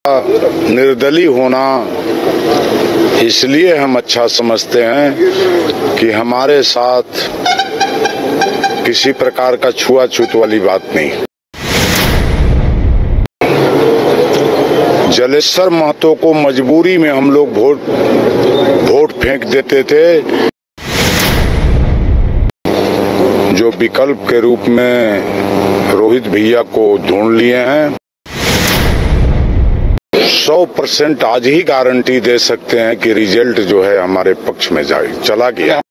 निर्दलीय होना इसलिए हम अच्छा समझते हैं कि हमारे साथ किसी प्रकार का छुआछूत वाली बात नहीं। जलेश्वर महतो को मजबूरी में हम लोग वोट फेंक देते थे, जो विकल्प के रूप में रोहित भैया को ढूंढ लिए हैं। 100% आज ही गारंटी दे सकते हैं कि रिजल्ट जो है हमारे पक्ष में चला गया।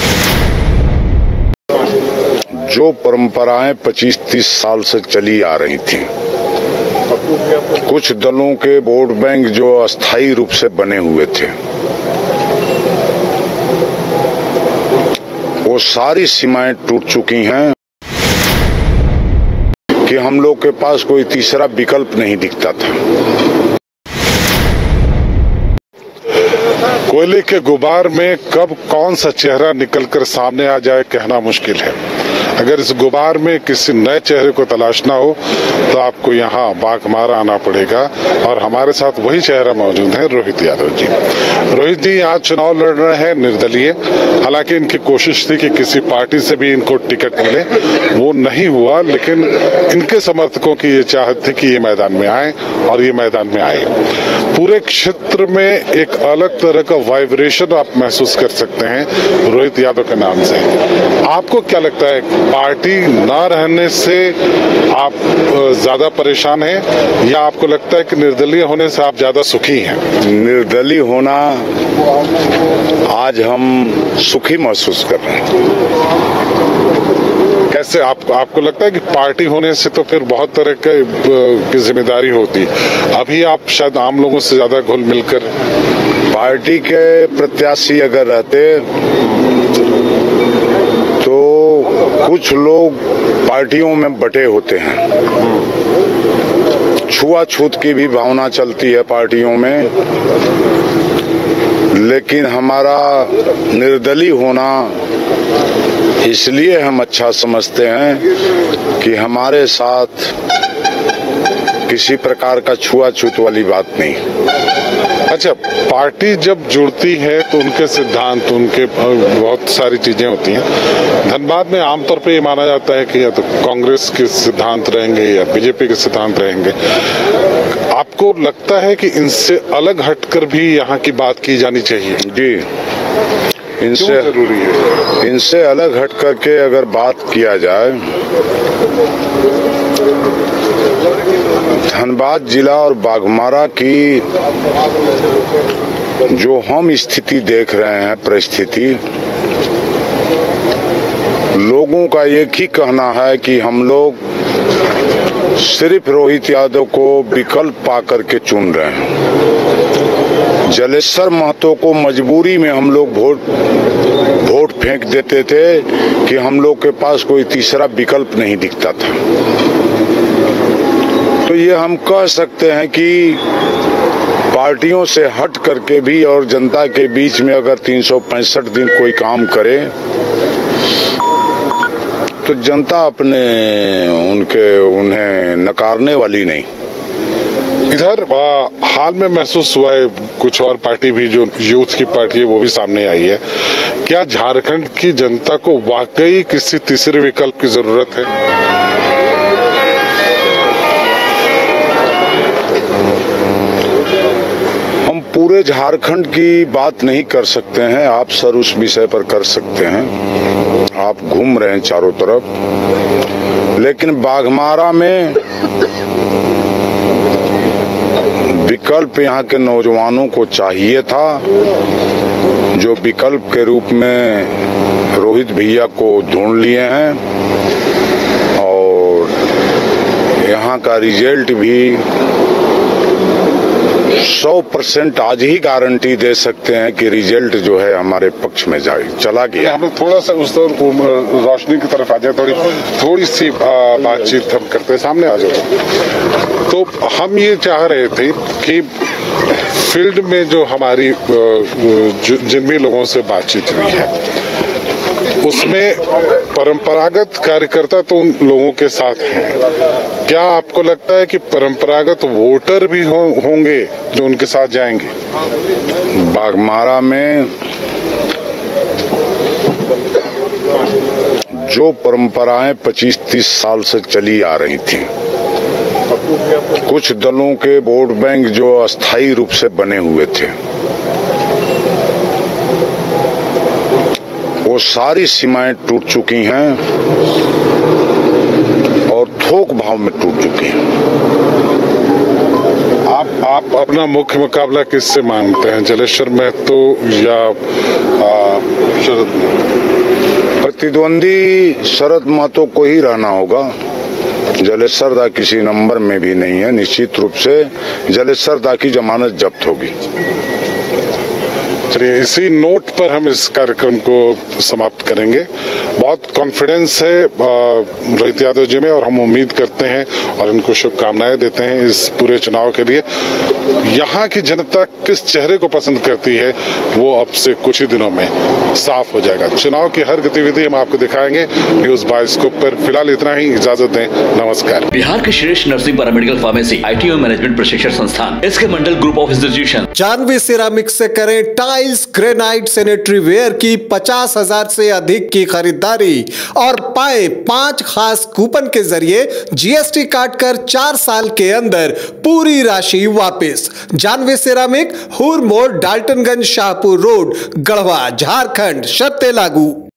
जो परंपराएं 25-30 साल से चली आ रही थी, कुछ दलों के वोट बैंक जो अस्थायी रूप से बने हुए थे, वो सारी सीमाएं टूट चुकी हैं कि हम लोग के पास कोई तीसरा विकल्प नहीं दिखता था। कोयले के गुबार में कब कौन सा चेहरा निकलकर सामने आ जाए कहना मुश्किल है। अगर इस गुबार में किसी नए चेहरे को तलाशना हो तो आपको यहाँ बाघमारा आना पड़ेगा, और हमारे साथ वही चेहरा मौजूद है, रोहित यादव जी। रोहित जी आज चुनाव लड़ रहे हैं निर्दलीय। हालांकि इनकी कोशिश थी कि किसी पार्टी से भी इनको टिकट मिले, वो नहीं हुआ, लेकिन इनके समर्थकों की ये चाहत थी कि ये मैदान में आए, और ये मैदान में आए। पूरे क्षेत्र में एक अलग तरह का वाइब्रेशन आप महसूस कर सकते हैं रोहित यादव के नाम से। आपको क्या लगता है, पार्टी ना रहने से आप ज्यादा परेशान हैं, या आपको लगता है कि निर्दलीय होने से आप ज्यादा सुखी हैं? निर्दलीय होना आज हम सुखी महसूस कर रहे हैं। कैसे आपको लगता है कि पार्टी होने से तो फिर बहुत तरह की जिम्मेदारी होती, अभी आप शायद आम लोगों से ज्यादा घुल मिलकर? पार्टी के प्रत्याशी अगर रहते तो कुछ लोग पार्टियों में बटे होते हैं, छुआछूत की भी भावना चलती है पार्टियों में, लेकिन हमारा निर्दलीय होना इसलिए हम अच्छा समझते हैं कि हमारे साथ किसी प्रकार का छुआछूत वाली बात नहीं। अच्छा, पार्टी जब जुड़ती है तो उनके सिद्धांत, उनके बहुत सारी चीजें होती हैं। धनबाद में आमतौर पे ये माना जाता है कि या तो कांग्रेस के सिद्धांत रहेंगे या बीजेपी के सिद्धांत रहेंगे। आपको लगता है कि इनसे अलग हटकर भी यहाँ की बात की जानी चाहिए? जी, इनसे जरूरी है। इनसे अलग हट करके अगर बात किया जाए, धनबाद जिला और बाघमारा की जो हम स्थिति देख रहे हैं, परिस्थिति, लोगों का एक ही कहना है कि हम लोग सिर्फ रोहित यादव को विकल्प पा करके चुन रहे हैं। जलेश्वर महतो को मजबूरी में हम लोग वोट फेंक देते थे कि हम लोग के पास कोई तीसरा विकल्प नहीं दिखता था। तो ये हम कह सकते हैं कि पार्टियों से हट करके भी और जनता के बीच में अगर 365 दिन कोई काम करे तो जनता उन्हें नकारने वाली नहीं। इधर हाल में महसूस हुआ है कुछ और पार्टी भी, जो यूथ की पार्टी है, वो भी सामने आई है। क्या झारखंड की जनता को वाकई किसी तीसरे विकल्प की जरूरत है? हम पूरे झारखंड की बात नहीं कर सकते हैं, आप सर उस विषय पर कर सकते हैं, आप घूम रहे हैं चारों तरफ। लेकिन बाघमारा में विकल्प यहाँ के नौजवानों को चाहिए था, जो विकल्प के रूप में रोहित भैया को ढूंढ लिए हैं, और यहाँ का रिजल्ट भी 100% आज ही गारंटी दे सकते हैं कि रिजल्ट जो है हमारे पक्ष में चला गया। हम लोग थोड़ा सा उस रोशनी की तरफ आ जाए, थोड़ी सी बातचीत हम करते हैं, सामने आ जाओ। तो हम ये चाह रहे थे कि फील्ड में जो हमारी जिन भी लोगों से बातचीत हुई है, उसमें परंपरागत कार्यकर्ता तो उन लोगों के साथ हैं। क्या आपको लगता है कि परंपरागत वोटर भी होंगे जो उनके साथ जाएंगे? बाघमारा में जो परंपराएं 25-30 साल से चली आ रही थी, कुछ दलों के वोट बैंक जो अस्थायी रूप से बने हुए थे, वो सारी सीमाएं टूट चुकी हैं और थोक भाव में टूट चुकी हैं। आप अपना मुख्य मुकाबला किससे मानते हैं, जलेश्वर महतो या शरद? प्रतिद्वंदी शरद महतो को ही रहना होगा। जलेश्वर दा किसी नंबर में भी नहीं है। निश्चित रूप से जलेश्वर दा की जमानत जब्त होगी। चलिए, इसी नोट पर हम इस कार्यक्रम को समाप्त करेंगे। बहुत कॉन्फिडेंस है रोहित यादव जी में और हम उम्मीद करते हैं और इनको शुभकामनाएं देते हैं इस पूरे चुनाव के लिए। यहाँ की जनता किस चेहरे को पसंद करती है वो अब से कुछ ही दिनों में साफ हो जाएगा। चुनाव की हर गतिविधि हम आपको दिखाएंगे न्यूज बायोस्कोप पर। फिलहाल इतना ही, इजाजत दें, नमस्कार। बिहार के श्रेष्ठ नर्सिंग पैरामेडिकल फार्मेसी ITI और मैनेजमेंट प्रशिक्षण संस्थान इसके Mandal group of institution Janvi ceramics से करें टाइल्स, ग्रेनाइट, सैनिटरी वेयर की 50,000 से अधिक की खरीदारी और पाए 5 खास कूपन के जरिए GST काटकर 4 साल के अंदर पूरी राशि वापस। Janvi ceramic, Hur Mor, Daltonganj, Shahpur road, Garhwa, Jharkhand. शर्तें लागू।